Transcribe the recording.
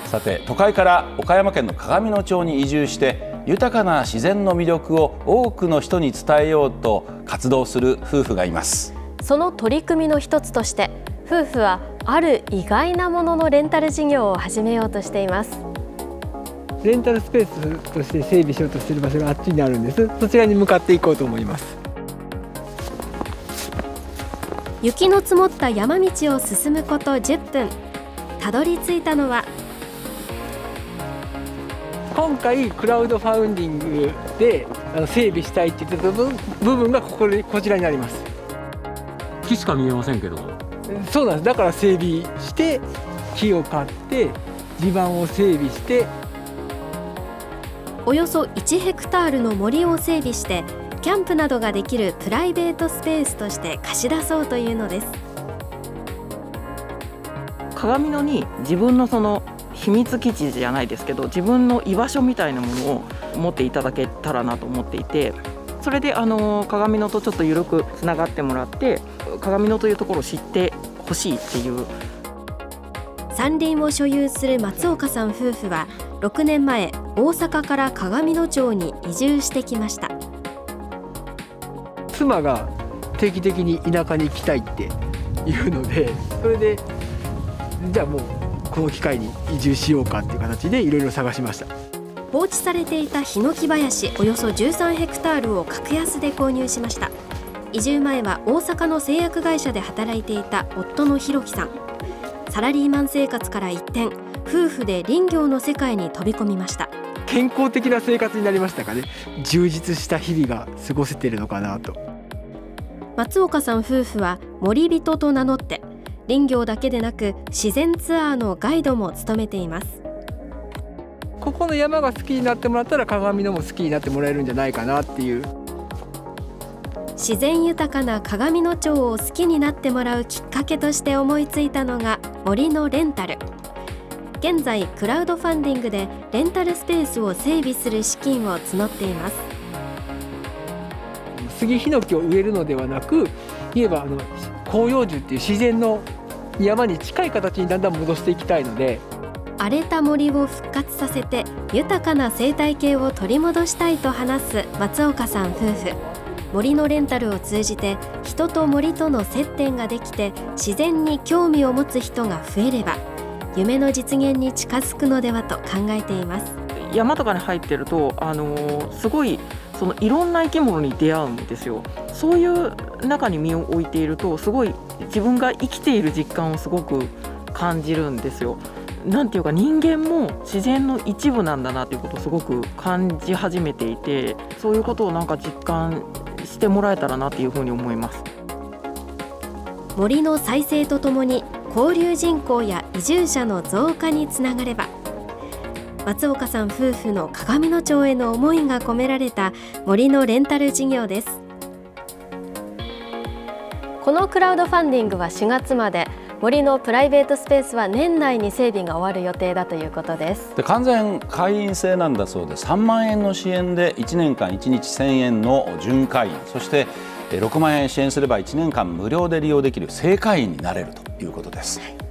さて、都会から岡山県の鏡野町に移住して豊かな自然の魅力を多くの人に伝えようと活動する夫婦がいます。 その取り組みの一つとして夫婦はある意外なもののレンタル事業を始めようとしています。 レンタルスペースとして整備しようとしている場所があっちにあるんです。そちらに向かっていこうと思います。 雪の積もった山道を進むこと10分。たどり着いたのは、 今回クラウドファウンディングで整備したいって言ってた部分がこちらになります。 木しか見えませんけど。 そうなんです。だから整備して木を買って地盤を整備しておよそ1ヘクタールの森を整備してキャンプなどができるプライベートスペースとして貸し出そうというのです。 鏡野に自分のその秘密基地じゃないですけど、自分の居場所みたいなものを持っていただけたらなと思っていて、それで鏡野とちょっと緩くつながってもらって、鏡野というところを知ってほしいっていう。 山林を所有する松岡さん夫婦は6年前、大阪から鏡野町に移住してきました。 妻が定期的に田舎に行きたいっていうので、それでじゃあもうこの機会に移住しようかっていう形でいろいろ探しました。 放置されていたヒノキ林およそ13ヘクタールを格安で購入しました。移住前は大阪の製薬会社で働いていた夫の弘樹さん。サラリーマン生活から一転、夫婦で林業の世界に飛び込みました。 健康的な生活になりましたかね。充実した日々が過ごせているのかなと。 松岡さん夫婦は森人と名乗って林業だけでなく自然ツアーのガイドも務めています。 ここの山が好きになってもらったら鏡野も好きになってもらえるんじゃないかなっていう。 自然豊かな鏡野町を好きになってもらうきっかけとして思いついたのが森のレンタル。現在クラウドファンディングでレンタルスペースを整備する資金を募っています。 杉ヒノキを植えるのではなく、言えば広葉樹っていう自然の山に近い形にだんだん戻していきたいので、 荒れた森を復活させて豊かな生態系を取り戻したいと話す松岡さん夫婦。森のレンタルを通じて人と森との接点ができて自然に興味を持つ人が増えれば夢の実現に近づくのではと考えています。 山とかに入ってるとすごいいろんな生き物に出会うんですよ。そういう中に身を置いているとすごい自分が生きている実感をすごく感じるんですよ。なんていうか、人間も自然の一部なんだなということをすごく感じ始めていて、そういうことをなんか実感してもらえたらなというふうに思います。 森の再生とともに交流人口や移住者の増加につながれば。松岡さん夫婦の鏡野町への思いが込められた森のレンタル事業です。このクラウドファンディングは4月まで、森のプライベートスペースは年内に整備が終わる予定だということです。 で、完全会員制なんだそうで、3万円の支援で1年間1日1000円の準会員、そして6万円支援すれば1年間無料で利用できる正会員になれるということです。